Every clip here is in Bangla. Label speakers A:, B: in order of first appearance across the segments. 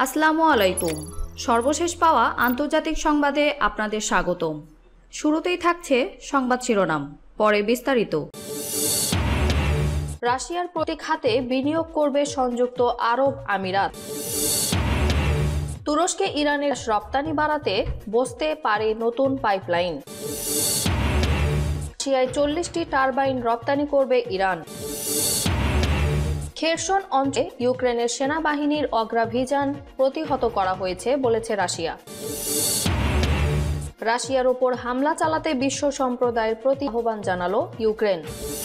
A: আসসালামু আলাইকুম। সর্বশেষ পাওয়া আন্তর্জাতিক সংবাদে আপনাদের স্বাগতম। শুরুতেই থাকছে সংবাদ শিরোনাম, পরে বিস্তারিত। রাশিয়ার প্রতি খাতে বিনিয়োগ করবে সংযুক্ত আরব আমিরাত। তুরস্কে ইরানের রপ্তানি বাড়াতে বসতে পারে নতুন পাইপলাইন। রাশিয়ায় 40টি টারবাইন রপ্তানি করবে ইরান। খেরসন অঞ্চলে ইউক্রেনের সেনাবাহিনীর অগ্রাভিযান প্রতিহত করা হয়েছে বলেছে রাশিয়া। রাশিয়ার ওপর হামলা চালাতে বিশ্ব সম্প্রদায়ের প্রতি আহ্বান জানালো ইউক্রেন।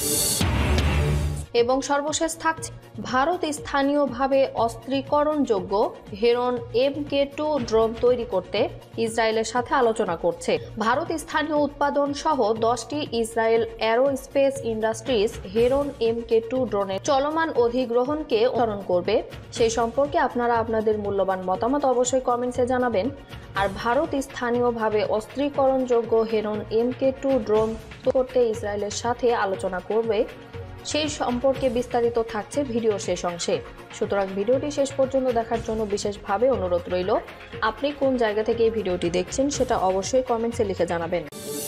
A: এবং সর্বশেষ থাকছে, ভারত স্থানীয়ভাবে অস্ত্রীকরণযোগ্য হেরন MK2 ড্রোন তৈরি করতে ইসরায়েলের সাথে আলোচনা করছে। ভারত স্থানীয় উৎপাদন সহ 10টি Israel aerospace industries heron MK2 ড্রোনের চলমান অধিগ্রহণকে অনুসরণ করবে। সেই সম্পর্কে আপনারা আপনাদের মূল্যবান মতামত অবশ্যই কমেন্টসে জানাবেন। আর ভারত স্থানীয়ভাবে অস্ত্রীকরণযোগ্য হেরন MK2 ড্রোন করতে ইসরায়েলের সাথে আলোচনা করবে, সেই সম্পর্কে বিস্তারিত থাকছে ভিডিও শেষ অংশে। সুতরাং ভিডিওটি শেষ পর্যন্ত দেখার জন্য বিশেষভাবে অনুরোধ রইল। আপনি কোন জায়গা থেকে এই ভিডিওটি দেখছেন সেটা অবশ্যই কমেন্টসে লিখে জানাবেন।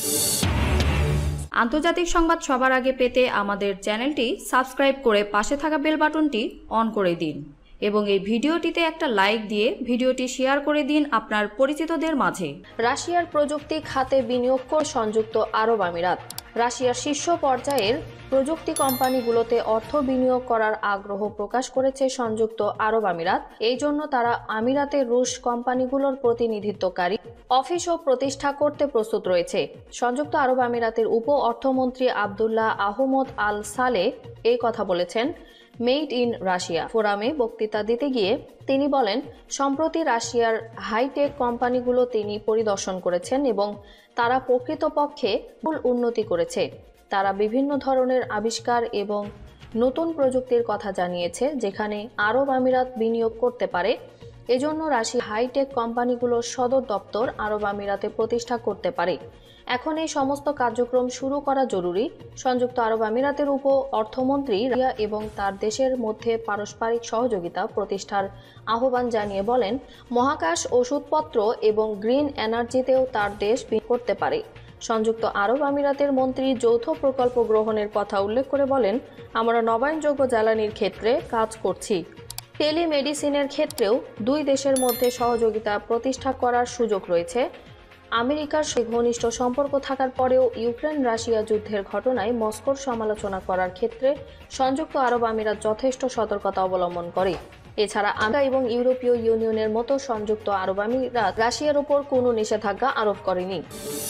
A: আন্তর্জাতিক সংবাদ সবার আগে পেতে আমাদের চ্যানেলটি সাবস্ক্রাইব করে পাশে থাকা বেল বাটনটি অন করে দিন এবং এই ভিডিওটিতে একটা লাইক দিয়ে ভিডিওটি শেয়ার করে দিন আপনার পরিচিতদের মাঝে। রাশিয়ার প্রযুক্তি খাতে বিনিয়োগ করে সংযুক্ত আরব আমিরাত। রাশিয়ার শীর্ষ পর্যায়ের প্রযুক্তি কোম্পানিগুলোতে অর্থ বিনিয়োগ করার আগ্রহ প্রকাশ করেছে সংযুক্ত আরব আমিরাত। এই জন্য তারা আমিরাতের রুশ কোম্পানিগুলোর প্রতিনিধিত্বকারী অফিসও প্রতিষ্ঠা করতে প্রস্তুত রয়েছে। সংযুক্ত আরব আমিরাতের উপ অর্থমন্ত্রী আবদুল্লাহ আহমদ আল সালে এই কথা বলেছেন মেড ইন রাশিয়া ফোরামে বক্তৃতা দিতে গিয়ে। তিনি বলেন, সম্প্রতি রাশিয়ার হাইটেক কোম্পানিগুলো তিনি পরিদর্শন করেছেন এবং তারা প্রকৃতপক্ষে মূল উন্নতি করেছে। তারা বিভিন্ন ধরনের আবিষ্কার এবং নতুন প্রযুক্তির কথা জানিয়েছে যেখানে আরব আমিরাত বিনিয়োগ করতে পারে। এজন্য রাশিয়া হাইটেক কোম্পানিগুলোর সদর দপ্তর আরব আমিরাতে প্রতিষ্ঠা করতে পারে। এখন এই সমস্ত কার্যক্রম শুরু করা জরুরি। সংযুক্ত আরব আমিরাতের উপ অর্থমন্ত্রী রাশিয়া এবং তার দেশের মধ্যে পারস্পরিক সহযোগিতা প্রতিষ্ঠার আহ্বান জানিয়ে বলেন, মহাকাশ, ওষুধপত্র এবং গ্রিন এনার্জিতেও তার দেশ বিনিয়োগ করতে পারে। সংযুক্ত আরব আমিরাতের মন্ত্রী যৌথ প্রকল্প গ্রহণের কথা উল্লেখ করে বলেন, আমরা নবায়নযোগ্য জ্বালানির ক্ষেত্রে কাজ করছি। টেলিমেডিসিনের ক্ষেত্রেও দুই দেশের মধ্যে সহযোগিতা প্রতিষ্ঠা করার সুযোগ রয়েছে। আমেরিকার ঘনিষ্ঠ সম্পর্ক থাকার পরেও ইউক্রেন রাশিয়া যুদ্ধের ঘটনায় মস্কোর সমালোচনা করার ক্ষেত্রে সংযুক্ত আরব আমিরাত যথেষ্ট সতর্কতা অবলম্বন করে। এছাড়া আমেরিকা এবং ইউরোপীয় ইউনিয়নের মতো সংযুক্ত আরব আমিরাত রাশিয়ার উপর কোনো নিষেধাজ্ঞা আরোপ করেনি।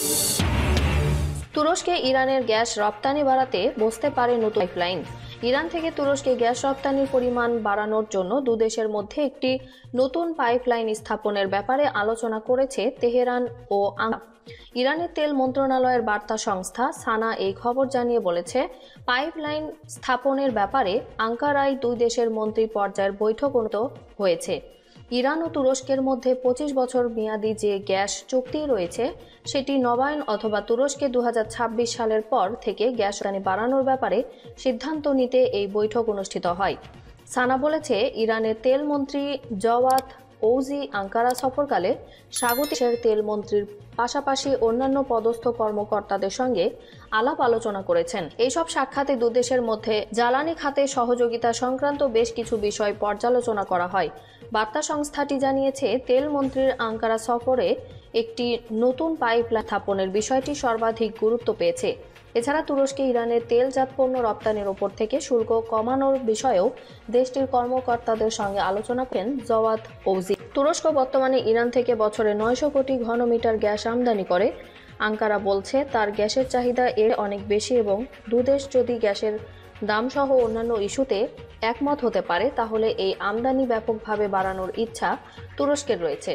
A: তুরস্কে ইরানের গ্যাস রপ্তানি বাড়াতে বসতে পারে নতুন পাইপলাইন। ইরান থেকে তুরস্কে গ্যাস রপ্তানির পরিমাণ বাড়ানোর জন্য দুদেশের মধ্যে একটি নতুন পাইপলাইন স্থাপনের ব্যাপারে আলোচনা করেছে তেহরান ও আঙ্কারা। ইরানের তেল মন্ত্রণালয়ের বার্তা সংস্থা সানা এই খবর জানিয়ে বলেছে, পাইপলাইন স্থাপনের ব্যাপারে আঙ্কারায় দুই দেশের মন্ত্রী পর্যায়ের বৈঠক অনুষ্ঠিত হয়েছে। ইরান ও তুরস্কের মধ্যে 25 বছর মেয়াদী যে গ্যাস চুক্তি রয়েছে সেটি নবায়ন অথবা তুরস্কে 2026 সালের পর থেকে গ্যাস রপ্তানি বাড়ানোর ব্যাপারে সিদ্ধান্ত নিতে এই বৈঠক অনুষ্ঠিত হয়। সানা বলেছে, ইরানের তেল মন্ত্রী জওয়াদ ওজি আঙ্কারা সফরকালে স্বাগতিক তেল মন্ত্রীর পাশাপাশি অন্যান্য পদস্থ কর্মকর্তাদের সঙ্গে আলাপ আলোচনা করেছেন। এইসব সাক্ষাতে দুদেশের মধ্যে জ্বালানি খাতে সহযোগিতা সংক্রান্ত বেশ কিছু বিষয় পর্যালোচনা করা হয়। বার্তা সংস্থাটি জানিয়েছে, তেল মন্ত্রীর আঙ্কারা সফরে একটি নতুন পাইপলাইন স্থাপনের বিষয়টি সর্বাধিক গুরুত্ব পেয়েছে। এছাড়া তুরস্কে ইরানের তেলজাত পণ্য রপ্তানির ওপর থেকে শুল্ক কমানোর বিষয়েও দেশটির কর্মকর্তাদের সঙ্গে আলোচনা করেন জওয়াদ ওজি। তুরস্ক বর্তমানে ইরান থেকে বছরে 900 কোটি ঘনমিটার গ্যাস আমদানি করে। আঙ্কারা বলছে, তার গ্যাসের চাহিদা এর অনেক বেশি এবং দুদেশ যদি গ্যাসের দামসহ অন্যান্য ইস্যুতে একমত হতে পারে তাহলে এই আমদানি ব্যাপকভাবে বাড়ানোর ইচ্ছা তুরস্কের রয়েছে।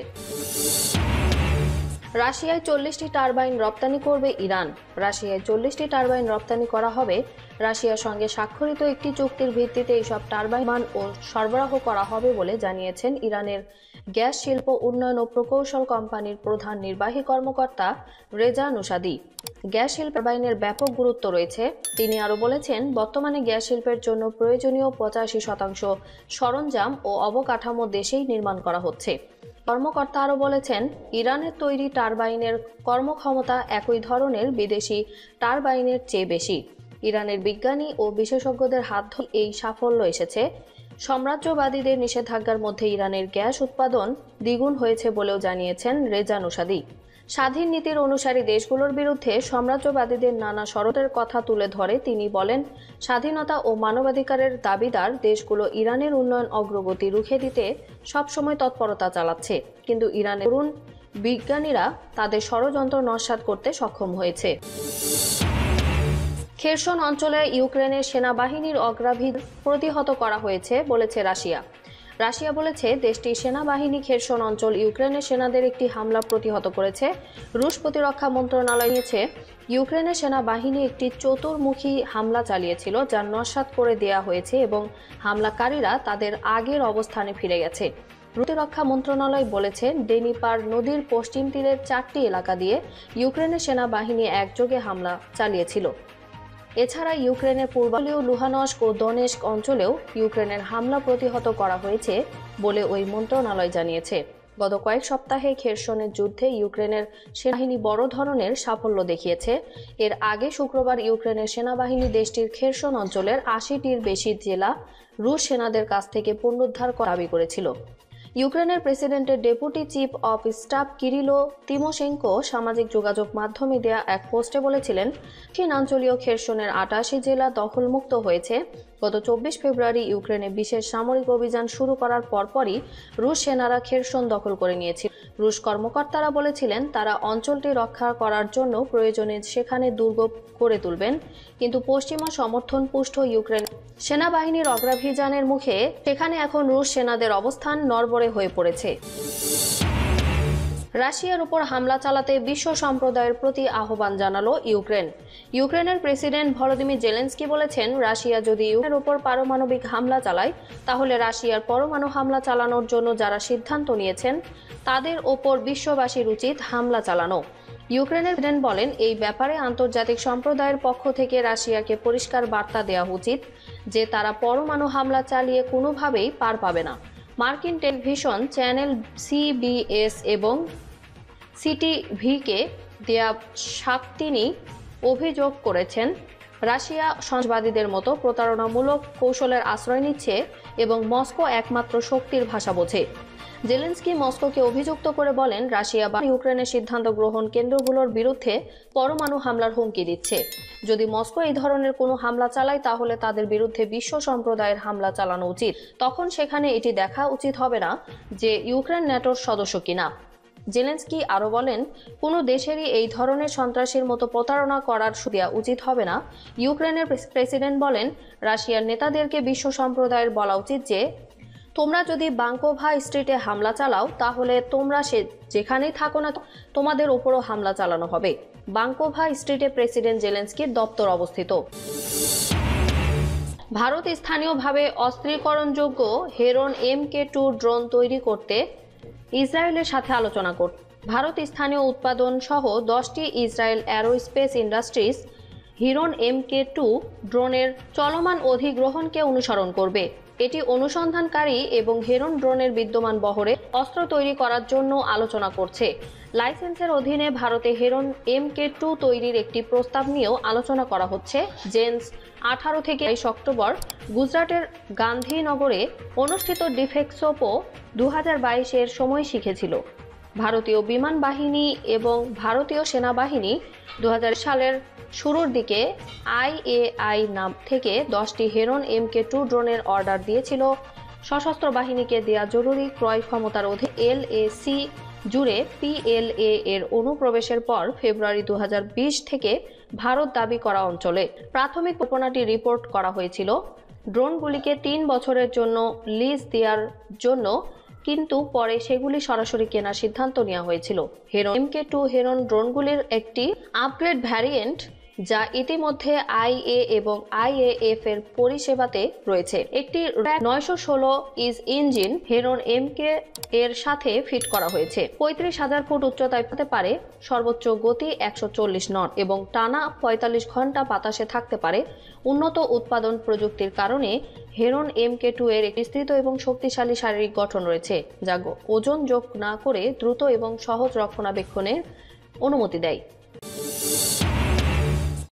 A: রাশিয়ায় 40টি টারবাইন রপ্তানি করবে ইরান। রাশিয়ায় 40টি টারবাইন রপ্তানি করা হবে। রাশিয়ার সঙ্গে স্বাক্ষরিত একটি চুক্তির ভিত্তিতে এইসব টারবাইন ও সরবরাহ করা হবে বলে জানিয়েছেন ইরানের গ্যাস শিল্প উন্নয়ন ও প্রকৌশল কোম্পানির প্রধান নির্বাহী কর্মকর্তা রেজা নুসাদি। গ্যাস শিল্প টারবাইনের ব্যাপক গুরুত্ব রয়েছে। তিনি আরও বলেছেন, বর্তমানে গ্যাস শিল্পের জন্য প্রয়োজনীয় 85% সরঞ্জাম ও অবকাঠামো দেশেই নির্মাণ করা হচ্ছে। কর্মকর্তা আরও বলেছেন, ইরানের তৈরি টারবাইনের কর্মক্ষমতা একই ধরনের বিদেশি টারবাইনের চেয়ে বেশি। ইরানের বিজ্ঞানী ও বিশেষজ্ঞদের হাত ধরে এই সাফল্য এসেছে। সাম্রাজ্যবাদীদের নিষেধাজ্ঞার মধ্যে ইরানের গ্যাস উৎপাদন দ্বিগুণ হয়েছে বলেও জানিয়েছেন রেজা নুসাদি। স্বাধীন নীতির অনুসারী দেশগুলোর বিরুদ্ধে সাম্রাজ্যবাদীদের নানা ষড়যন্ত্রের কথা তুলে ধরে তিনি বলেন, স্বাধীনতা ও মানবাধিকারের দাবিদার দেশগুলো ইরানের উন্নয়ন অগ্রগতি রুখে দিতে সবসময় তৎপরতা চালাচ্ছে, কিন্তু ইরানের তরুণ বিজ্ঞানীরা তাদের ষড়যন্ত্র নস্যাৎ করতে সক্ষম হয়েছে। খেরসন অঞ্চলে ইউক্রেনের সেনাবাহিনীর অগ্রাভিযান প্রতিহত করা হয়েছে বলেছে রাশিয়া। রাশিয়া বলেছে, দেশটির সেনাবাহিনী খেরসন অঞ্চল ইউক্রেনের সেনাদের একটি হামলা প্রতিহত করেছে। রুশ প্রতিরক্ষা মন্ত্রণালয় জানিয়েছে, ইউক্রেনের সেনাবাহিনী একটি চতুর্মুখী হামলা চালিয়েছিল, যা নস্যাৎ করে দেওয়া হয়েছে এবং হামলাকারীরা তাদের আগের অবস্থানে ফিরে গেছে। প্রতিরক্ষা মন্ত্রণালয় বলেছে, ডেনিপার নদীর পশ্চিম তীরের 4টি এলাকা দিয়ে ইউক্রেনের সেনাবাহিনী একযোগে হামলা চালিয়েছিল। এছাড়া ইউক্রেনের পূর্বাঞ্চলীয় লুহানস্ক ও দনেস্ক অঞ্চলেও ইউক্রেনের হামলা প্রতিহত করা হয়েছে বলে ওই মন্ত্রণালয় জানিয়েছে। গত কয়েক সপ্তাহে খেরসনের যুদ্ধে ইউক্রেনের সেনাবাহিনী বড় ধরনের সাফল্য দেখিয়েছে। এর আগে শুক্রবার ইউক্রেনের সেনাবাহিনী দেশটির খেরসন অঞ্চলের 80টির বেশি জেলা রুশ সেনাদের কাছ থেকে পুনরুদ্ধার করার দাবি করেছিল। ইউক্রেনের প্রেসিডেন্টের deputy chief of staff Kyrylo Tymoshenko সামাজিক যোগাযোগ মাধ্যমে দেয়া এক পোস্টে বলেছিলেন, দক্ষিণাঞ্চলীয় খেরসনের 88 জেলা দখলমুক্ত হয়েছে। গত 24 ফেব্রুয়ারি ইউক্রেনে বিশেষ সামরিক অভিযান শুরু করার পরপরই রুশ সেনারা খেরসন দখল করে নিয়েছিল। রুশ কর্মকর্তারা বলেছিলেন, তারা অঞ্চলটি রক্ষা করার জন্য প্রয়োজনে সেখানে দুর্গ করে তুলবেন, কিন্তু পশ্চিমা সমর্থন পুষ্ট ইউক্রেন সেনাবাহিনীর অগ্রাভিযানের মুখে সেখানে এখন রুশ সেনাদের অবস্থান নড়বড়ে হয়ে পড়েছে। রাশিয়ার উপর হামলা চালাতে বিশ্ব সম্প্রদায়ের প্রতি আহ্বান জানালো ইউক্রেন। ইউক্রেনের প্রেসিডেন্ট ভলোদিমির জেলেনস্কি বলেছেন, রাশিয়া যদি ইউক্রেনের উপর পারমাণবিক হামলা চালায়, তাহলে রাশিয়ার পরমাণু হামলা চালানোর জন্য যারা সিদ্ধান্ত নিয়েছেন তাদের ওপর বিশ্ববাসীর উচিত হামলা চালানো। ইউক্রেনের প্রেসিডেন্ট বলেন, এই ব্যাপারে আন্তর্জাতিক সম্প্রদায়ের পক্ষ থেকে রাশিয়াকে পরিষ্কার বার্তা দেওয়া উচিত যে তারা পরমাণু হামলা চালিয়ে কোনোভাবেই পার পাবে না। মার্কিন টেলিভিশন চ্যানেল সিবিএস এবং সিটিভিকে দেয়া তিনি অভিযোগ করেছেন, রাশিয়া সন্ত্রাসবাদীদের মতো প্রতারণামূলক কৌশলের আশ্রয় নিচ্ছে এবং মস্কো একমাত্র শক্তির ভাষা বোঝে। জেলেনস্কি মস্কোকে অভিযুক্ত করে বলেন, রাশিয়া বা ইউক্রেনের সিদ্ধান্ত গ্রহণ কেন্দ্রগুলোর বিরুদ্ধে পরমাণু হামলার হুমকি দিচ্ছে। যদি মস্কো এই ধরনের কোনো হামলা চালায়, তাহলে তাদের বিরুদ্ধে বিশ্ব সম্প্রদায়ের হামলা চালানো উচিত। তখন সেখানে এটি দেখা উচিত হবে না যে ইউক্রেন ন্যাটোর সদস্য কিনা। জেলেনস্কি আরও বলেন, কোনো দেশেরই এই ধরনের সন্ত্রাসীর মতো প্রতারণা করার সুবিধা উচিত হবে না। ইউক্রেনের প্রেসিডেন্ট বলেন, রাশিয়ার নেতাদেরকে বিশ্ব সম্প্রদায়ের বলা উচিত যে তোমরা যদি বাঙ্কোভা স্ট্রিটে হামলা চালাও, তাহলে তোমরা যেখানেই থাকো না তোমাদের উপরও হামলা চালানো হবে। বাঙ্কোভা স্ট্রিটে প্রেসিডেন্ট জেলেনস্কির দপ্তর অবস্থিত। ভারত স্থানীয়ভাবে অস্ত্রীকরণযোগ্য হেরন MK2 ড্রোন তৈরি করতে ইসরায়েলের সাথে আলোচনা করছে। ভারত স্থানীয় উৎপাদন সহ 10টি ইসরায়েল অ্যারোস্পেস ইন্ডাস্ট্রিজ হিরন MK2 ড্রোনের চলমান অধিগ্রহণকে অনুসরণ করবে। এটি অনুসন্ধানকারী এবং হেরন ড্রোনের বিদ্যমান বহরে অস্ত্র তৈরি করার জন্য আলোচনা করছে। লাইসেন্সের অধীনে ভারতে হেরন MK2 তৈরির একটি প্রস্তাব নিয়েও আলোচনা করা হচ্ছে। জেন্স 18 থেকে 22 অক্টোবর গুজরাটের গান্ধীনগরে অনুষ্ঠিত ডিফেক্সপো 2022-এর সময় শিখেছিল। ভারতীয় বিমান বাহিনী এবং ভারতীয় সেনাবাহিনী 2000 সালের শুরুর দিকে IAI নাম থেকে 10টি হেরন MK2 ড্রোনের অর্ডার দিয়েছিল। সশস্ত্র বাহিনীকে দেয়া জরুরি ক্রয় ক্ষমতার অধীনে LAC জুড়ে PLA এর অনুপ্রবেশের পর ফেব্রুয়ারি 2020 থেকে ভারত দাবি করা অঞ্চলে প্রাথমিক পরিকল্পনাটি রিপোর্ট করা হয়েছিল ড্রোনগুলিকে 3 বছরের জন্য লিজ দেওয়ার জন্য, কিন্তু পরে সেগুলি সরাসরি কেনার সিদ্ধান্ত নেওয়া হয়েছিল। হেরন MK2 হেরন ড্রোনগুলির একটি আপগ্রেড ভ্যারিয়েন্ট
B: যা ইতিমধ্যে IA এবং IAF এর পরিষেবাতে রয়েছে। একটি 916 ইজ ইঞ্জিন হেরন MK এর সাথে ফিট করা হয়েছে। 35,000 ফুট উচ্চতায় পেতে পারে, সর্বোচ্চ গতি 140 নট এবং টানা 45 ঘন্টা বাতাসে থাকতে পারে। উন্নত উৎপাদন প্রযুক্তির কারণে হেরন MK2 এর একটি বিস্তৃত এবং শক্তিশালী শারীরিক গঠন রয়েছে, যা ওজন যোগ না করে দ্রুত এবং সহজ রক্ষণাবেক্ষণের অনুমতি দেয়।